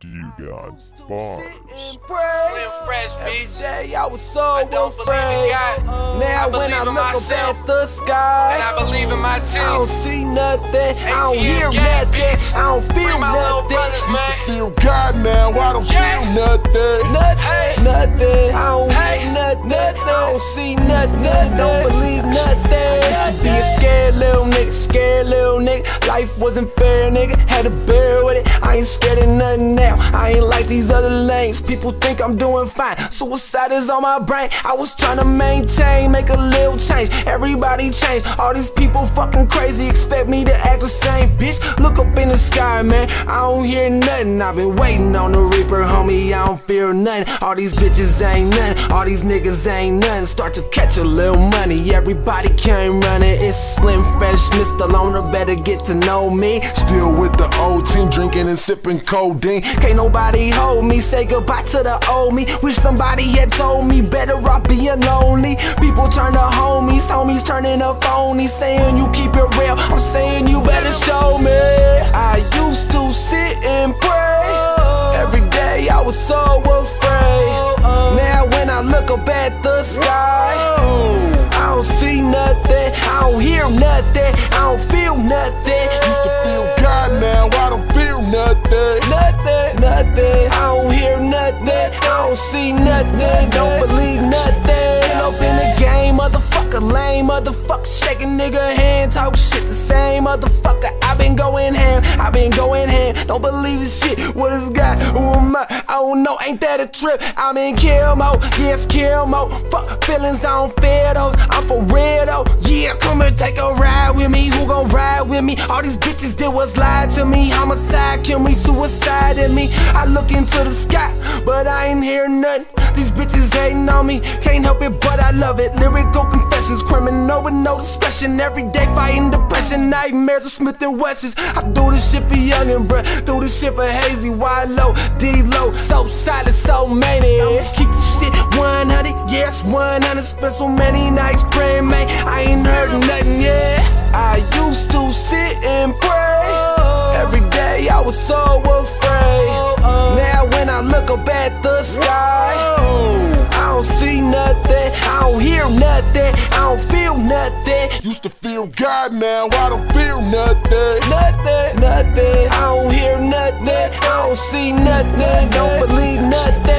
You got bars. Slim Fresh, bitch. Every day I was so I don't believe in God. Now when I believe in look up myself. at the sky, And I believe in my I don't team. see nothing, I don't ATM hear gang, nothing, bitch. I don't feel Free my little nothing. brothers, man. Feel God now, I don't feel nothing. Nothing, nothing, I don't Hey. hear nothing, I don't see nothing, don't believe nothing. I used to be a scared little nigga, life wasn't fair, nigga, had to bear with it. I ain't scared of nothing now, I ain't like these other lanes. People think I'm doing fine, suicide is on my brain. I was trying to maintain, make a little change. Everybody changed, all these people fucking crazy, expect me to act the same. Bitch, look up in the sky, man, I don't hear nothing. I've been waiting on the Reaper, homie, I don't fear nothing. All these bitches ain't nothing, all these niggas ain't nothing. Start to catch a little money, everybody came running. It's Slim Fresh, Mr. Loner, better get to know me. Still with the old team, drinking and sipping codeine. Can't nobody hold me, say goodbye to the old me. Wish somebody had told me, better off being lonely. People turn to homies, homies turning to phonies. Saying you keep it real, I'm saying you better show me. I used to sit and pray, every day I was so afraid. Now when I look up at the sky, I don't see nothing, I don't hear nothing, I don't feel nothing. Used to feel God now, I don't feel nothing. Nothing, I don't hear nothing, I don't see nothing, don't believe nothing. Up in the game, motherfucker, lame motherfucker, shaking nigga hand, talk shit, the same motherfucker. I been going ham, don't believe this shit, what is God, who am I don't know, ain't that a trip? I'm in kill mode, yes kill mode, fuck feelings, I don't feel those, I'm for real though. Yeah, come and take a ride with me, who gon' ride with me? All these bitches did was lie to me, homicide, kill me, suicide in me. I look into the sky, but I ain't hear nothing. These bitches hating on me, can't help it but I love it. Lyrical confessions, criminal with no discretion. Every day fighting depression, nightmares of Smith and Wessons. I do this shit for youngin', bruh, do this shit for Hazy, Y-Lo, D-Lo. So solid, so maniac. Keep the shit 100, yes 100. Spent so many nights praying, man, I ain't heard nothing yet. I used to sit and pray, every day I was so afraid. Now when I look up at the sky, I don't see nothing, I don't hear nothing, I don't feel nothing. Used to feel God now, I don't feel nothing. Nothing, I don't hear nothing, I don't see nothing, don't believe nothing.